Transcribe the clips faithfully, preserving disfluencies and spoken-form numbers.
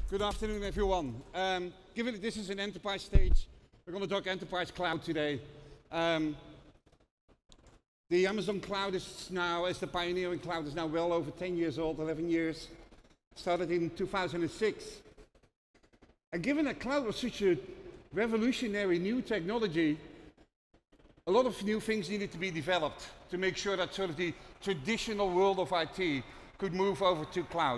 Good afternoon, everyone. Um, given that this is an enterprise stage, we're going to talk enterprise cloud today. Um, the Amazon cloud is now, as the pioneering cloud, is now well over ten years old, eleven years. Started in two thousand six. And given that cloud was such a revolutionary new technology, a lot of new things needed to be developed to make sure that sort of the traditional world of I T could move over to cloud.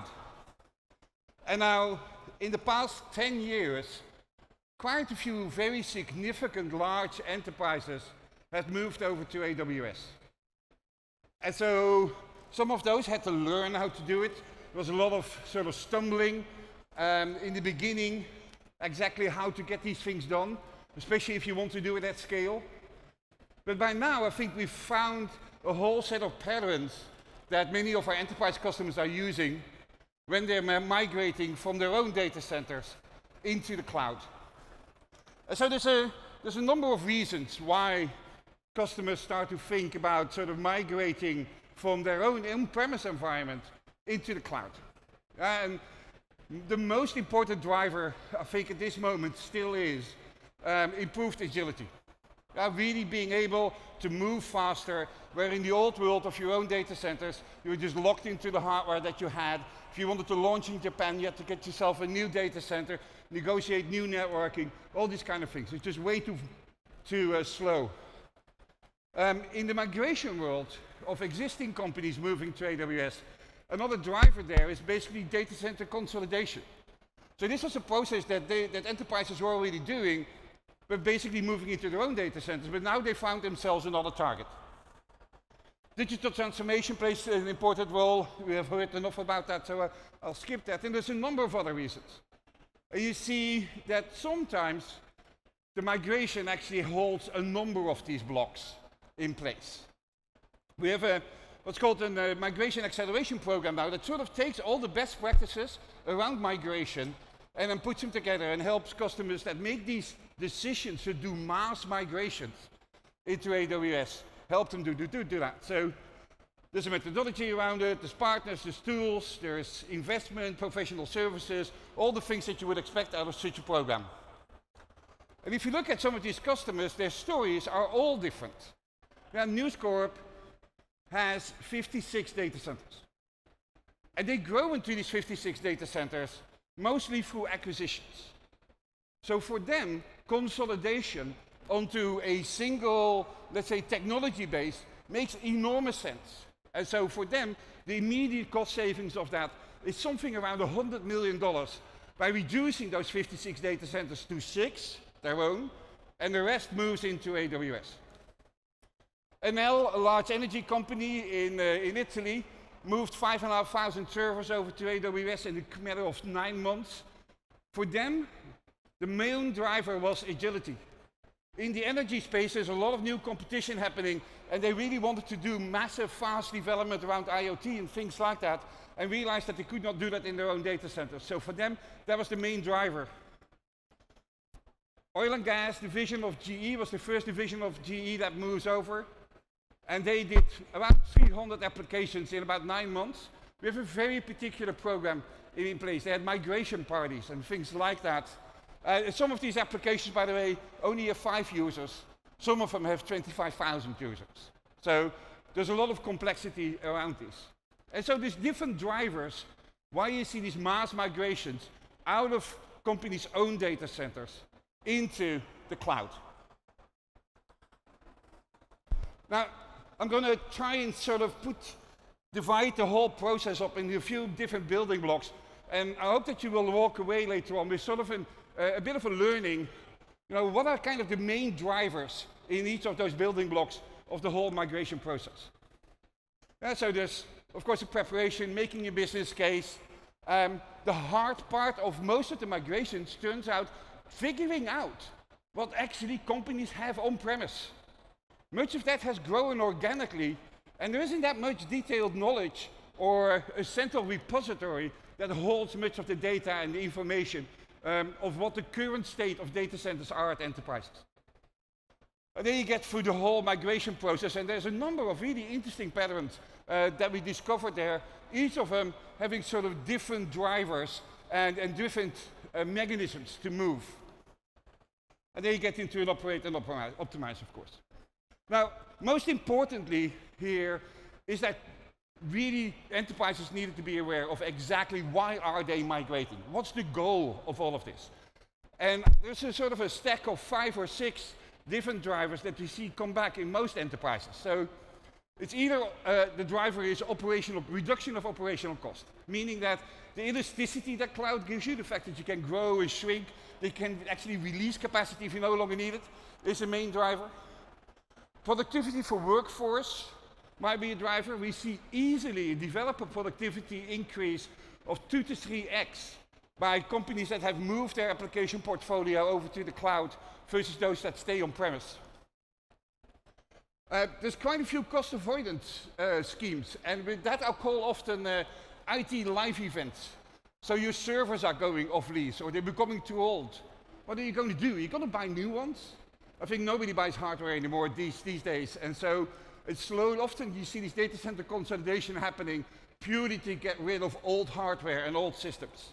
And now, in the past ten years, quite a few very significant large enterprises have moved over to A W S. And so some of those had to learn how to do it. There was a lot of sort of stumbling um, in the beginning, exactly how to get these things done, especially if you want to do it at scale. But by now, I think we've found a whole set of patterns that many of our enterprise customers are using when they're migrating from their own data centers into the cloud. And so there's a, there's a number of reasons why customers start to think about sort of migrating from their own on-premise environment into the cloud. And the most important driver, I think, at this moment still is um, improved agility. Uh, really being able to move faster, where in the old world of your own data centers, you were just locked into the hardware that you had. If you wanted to launch in Japan, you had to get yourself a new data center, negotiate new networking, all these kind of things. It's just way too, too uh, slow. Um, in the migration world of existing companies moving to A W S, another driver there is basically data center consolidation. So this was a process that, they, that enterprises were already doing, but basically moving into their own data centers, but now they found themselves another target. Digital transformation plays an important role. We have heard enough about that, so uh, I'll skip that. And there's a number of other reasons. And you see that sometimes the migration actually holds a number of these blocks in place. We have a, what's called a uh, migration acceleration program now that sort of takes all the best practices around migration and then puts them together and helps customers that make these decisions to do mass migrations into A W S. Help them do, do, do, do that. So there's a methodology around it, there's partners, there's tools, there's investment, professional services, all the things that you would expect out of such a program. And if you look at some of these customers, their stories are all different. Now, News Corp has fifty-six data centers. And they grow into these fifty-six data centers mostly through acquisitions. So for them, consolidation onto a single, let's say, technology base makes enormous sense. And so for them, the immediate cost savings of that is something around one hundred million dollars by reducing those fifty-six data centers to six, their own, and the rest moves into A W S. Enel, a large energy company in, uh, in Italy, moved five and a half thousand servers over to A W S in a matter of nine months. For them, the main driver was agility. In the energy space, there's a lot of new competition happening, and they really wanted to do massive, fast development around I O T and things like that, and realized that they could not do that in their own data centers. So for them, that was the main driver. Oil and gas division of G E was the first division of G E that moves over, and they did about three hundred applications in about nine months. We have a very particular program in place. They had migration parties and things like that. Uh, some of these applications, by the way, only have five users. Some of them have twenty-five thousand users. So there's a lot of complexity around this. And so there's different drivers why you see these mass migrations out of companies' own data centers into the cloud. Now, I'm going to try and sort of put, divide the whole process up into a few different building blocks. And I hope that you will walk away later on with sort of an Uh, a bit of a learning, you know, what are kind of the main drivers in each of those building blocks of the whole migration process. Uh, so there's, of course, the preparation, making a business case. Um, the hard part of most of the migrations turns out figuring out what actually companies have on-premise. Much of that has grown organically, and there isn't that much detailed knowledge or a central repository that holds much of the data and the information Um, of what the current state of data centers are at enterprises. And then you get through the whole migration process, and there's a number of really interesting patterns uh, that we discovered there, each of them having sort of different drivers and, and different uh, mechanisms to move. And then you get into an operate and optimize, optimize, of course. Now, most importantly here is that really enterprises needed to be aware of exactly why are they migrating. What's the goal of all of this? And there's a sort of a stack of five or six different drivers that we see come back in most enterprises. So it's either uh, the driver is operational reduction of operational cost, meaning that the elasticity that cloud gives you, the fact that you can grow and shrink, they can actually release capacity if you no longer need it, is the main driver. Productivity for workforce might be a driver. We see easily a developer productivity increase of two to three X by companies that have moved their application portfolio over to the cloud versus those that stay on-premise. Uh, there's quite a few cost avoidance uh, schemes, and with that I'll call often uh, I T live events. So your servers are going off lease, or they're becoming too old. What are you going to do? You're going to buy new ones? I think nobody buys hardware anymore these, these days, and so it's slow. Often you see this data center consolidation happening purely to get rid of old hardware and old systems.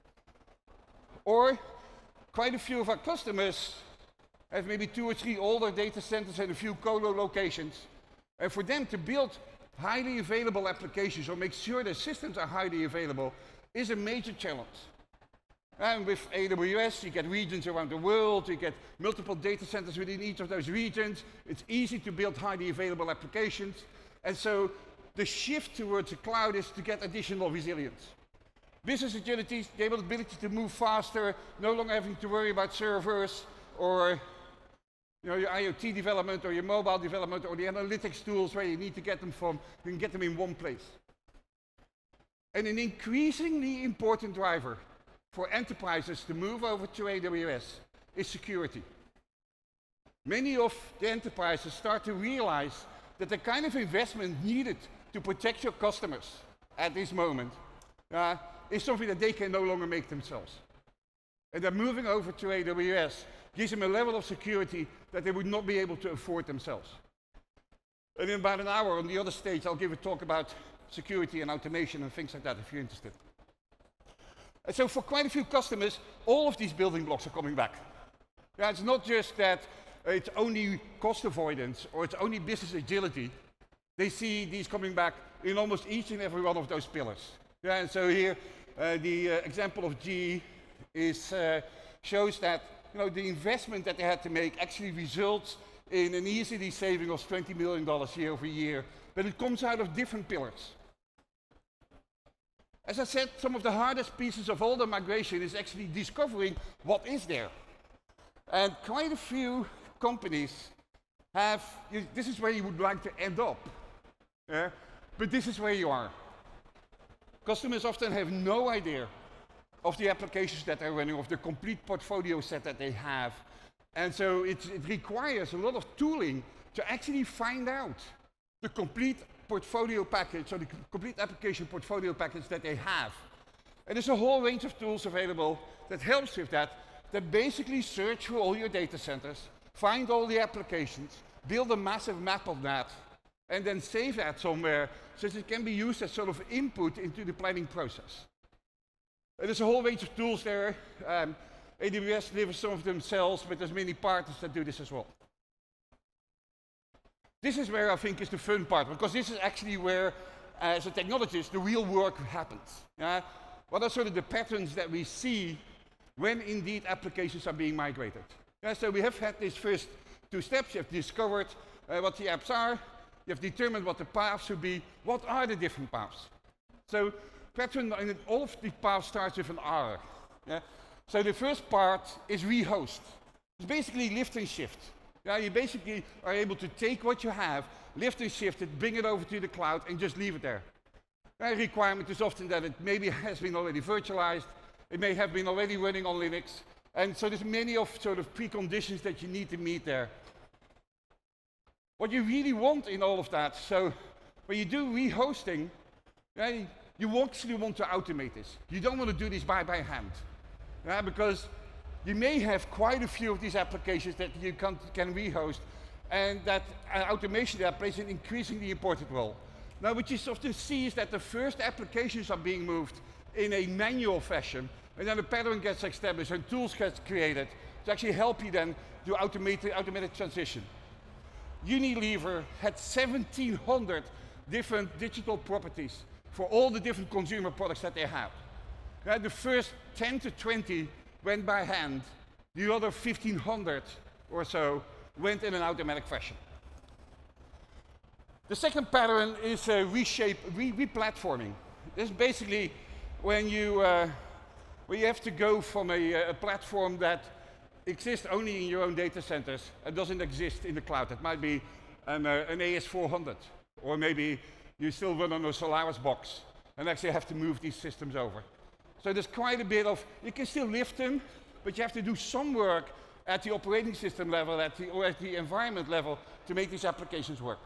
Or quite a few of our customers have maybe two or three older data centers and a few colo locations. And for them to build highly available applications or make sure their systems are highly available is a major challenge. And with A W S, you get regions around the world, you get multiple data centers within each of those regions. It's easy to build highly available applications. And so the shift towards the cloud is to get additional resilience. Business agility, the ability to move faster, no longer having to worry about servers or you know, your IoT development or your mobile development or the analytics tools where you need to get them from, you can get them in one place. And an increasingly important driver for enterprises to move over to A W S is security. Many of the enterprises start to realize that the kind of investment needed to protect your customers at this moment uh, is something that they can no longer make themselves. And that moving over to A W S gives them a level of security that they would not be able to afford themselves. And in about an hour on the other stage, I'll give a talk about security and automation and things like that if you're interested. And so for quite a few customers, all of these building blocks are coming back. Yeah, it's not just that it's only cost avoidance or it's only business agility. They see these coming back in almost each and every one of those pillars. Yeah, and so here, uh, the uh, example of G E is, uh, shows that you know, the investment that they had to make actually results in an easily saving of twenty million dollars year over year, but it comes out of different pillars. As I said, some of the hardest pieces of all the migration is actually discovering what is there. And quite a few companies have, you, this is where you would like to end up, yeah? But this is where you are. Customers often have no idea of the applications that they're running, of the complete portfolio set that they have. And so it, it requires a lot of tooling to actually find out the complete portfolio package, or the complete application portfolio package that they have. And there's a whole range of tools available that helps with that, that basically search through all your data centers, find all the applications, build a massive map of that, and then save that somewhere so that it can be used as sort of input into the planning process. And there's a whole range of tools there. Um, A W S delivers some of themselves, but there's many partners that do this as well. This is where I think is the fun part, because this is actually where, as a technologist, the real work happens. Uh, what are sort of the patterns that we see when indeed applications are being migrated? Yeah, so we have had these first two steps. You have discovered uh, what the apps are. You have determined what the paths should be. What are the different paths? So pattern in all of the paths starts with an R. Yeah? So the first part is rehost. It's basically lift and shift. Yeah, you basically are able to take what you have, lift and shift it, bring it over to the cloud, and just leave it there. The requirement is often that it maybe has been already virtualized, it may have been already running on Linux, and so there's many of sort of preconditions that you need to meet there. What you really want in all of that, so when you do rehosting, yeah, you actually want to automate this. You don't want to do this by, by hand, yeah, because you may have quite a few of these applications that you can, can rehost, and that uh, automation there plays an increasingly important role. Now, what you often see is that the first applications are being moved in a manual fashion, And then a pattern gets established and tools get created to actually help you then do automated, automated transition. Unilever had seventeen hundred different digital properties for all the different consumer products that they have. Uh, the first ten to twenty went by hand, the other fifteen hundred or so went in an automatic fashion. The second pattern is uh, reshape, re replatforming. This is basically when you, uh, when you have to go from a, a platform that exists only in your own data centers and doesn't exist in the cloud. It might be an, uh, an A S four hundred, or maybe you still run on a Solaris box and actually have to move these systems over. So there's quite a bit of, you can still lift them, but you have to do some work at the operating system level at the, or at the environment level to make these applications work.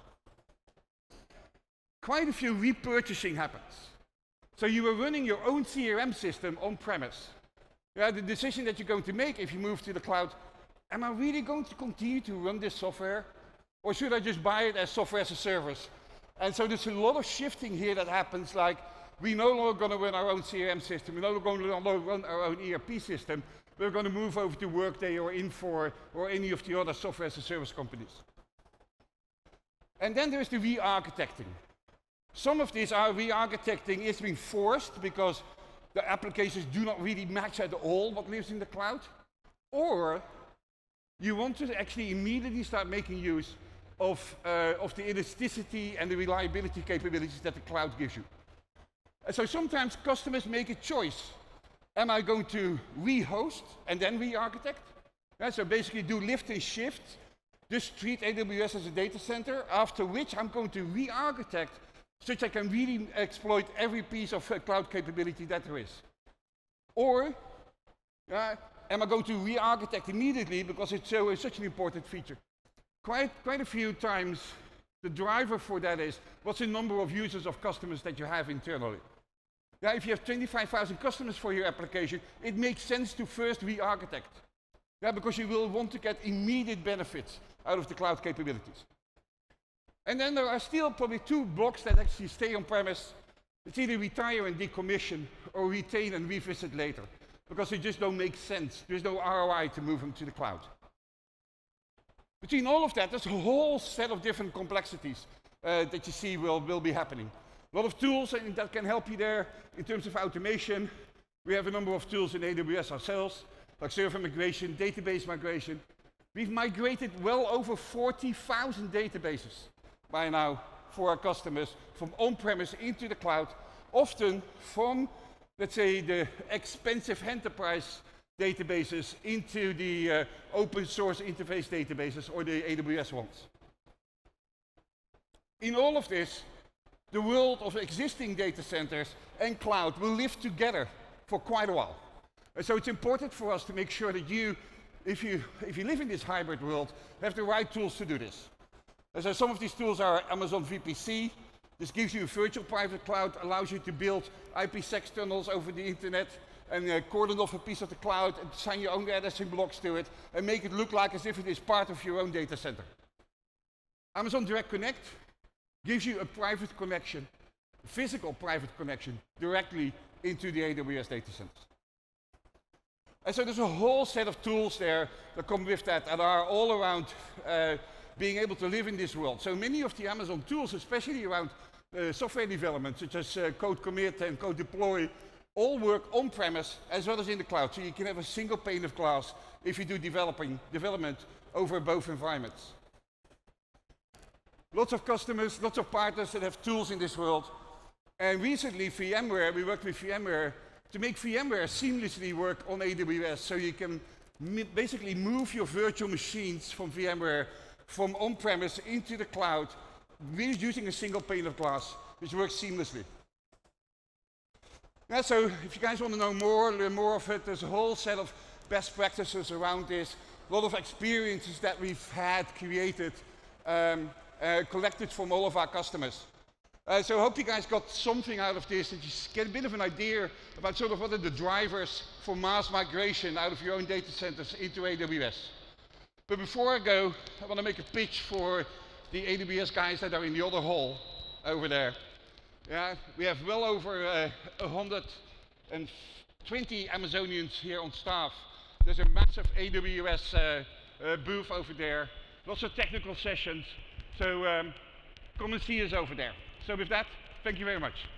Quite a few repurchasing happens. So you were running your own C R M system on-premise. Yeah, the decision that you're going to make if you move to the cloud, am I really going to continue to run this software? Or should I just buy it as software as a service? And so there's a lot of shifting here that happens, like we're no longer going to run our own C R M system, we're no longer going to run our own E R P system, we're going to move over to Workday or Infor or any of the other software as a service companies. And then there's the re-architecting. Some of these are re-architecting is being forced because the applications do not really match at all what lives in the cloud, or you want to actually immediately start making use of, uh, of the elasticity and the reliability capabilities that the cloud gives you. And so sometimes customers make a choice. Am I going to re-host and then re-architect? Yeah, so basically do lift and shift, just treat A W S as a data center, after which I'm going to re-architect so that I can really exploit every piece of uh, cloud capability that there is. Or, uh, am I going to re-architect immediately because it's so, uh, such an important feature? Quite, quite a few times, the driver for that is, what's the number of users of customers that you have internally? Now, if you have twenty-five thousand customers for your application, it makes sense to first re-architect. Yeah, because you will want to get immediate benefits out of the cloud capabilities. And then there are still probably two blocks that actually stay on-premise. It's either retire and decommission, or retain and revisit later, because they just don't make sense. There's no R O I to move them to the cloud. Between all of that, there's a whole set of different complexities uh, that you see will, will be happening. A lot of tools that can help you there in terms of automation. We have a number of tools in A W S ourselves, like server migration, database migration. We've migrated well over forty thousand databases by now for our customers from on-premise into the cloud, often from, let's say, the expensive enterprise databases into the uh, open source interface databases or the A W S ones. In all of this, the world of existing data centers and cloud will live together for quite a while. And so it's important for us to make sure that you, if you, if you live in this hybrid world, have the right tools to do this. And so some of these tools are Amazon V P C. This gives you a virtual private cloud, allows you to build I P sec tunnels over the internet and uh, cordon off a piece of the cloud and assign your own addressing blocks to it and make it look like as if it is part of your own data center. Amazon Direct Connect gives you a private connection, a physical private connection, directly into the A W S data centers. And so there's a whole set of tools there that come with that and are all around uh, being able to live in this world. So many of the Amazon tools, especially around uh, software development, such as uh, code commit and code deploy, all work on-premise as well as in the cloud. So you can have a single pane of glass if you do developing, development over both environments. Lots of customers, lots of partners that have tools in this world. And recently, VMware, we worked with VMware to make VMware seamlessly work on A W S. So you can basically move your virtual machines from VMware from on-premise into the cloud, really using a single pane of glass, which works seamlessly. Yeah, so if you guys want to know more, learn more of it, there's a whole set of best practices around this, a lot of experiences that we've had created, um, uh, collected from all of our customers. Uh, so I hope you guys got something out of this, that you get a bit of an idea about sort of what are the drivers for mass migration out of your own data centers into A W S. But before I go, I want to make a pitch for the A W S guys that are in the other hall over there. Yeah, we have well over uh, one hundred twenty Amazonians here on staff. There's a massive A W S uh, uh, booth over there. Lots of technical sessions. So um, come and see us over there. So with that, thank you very much.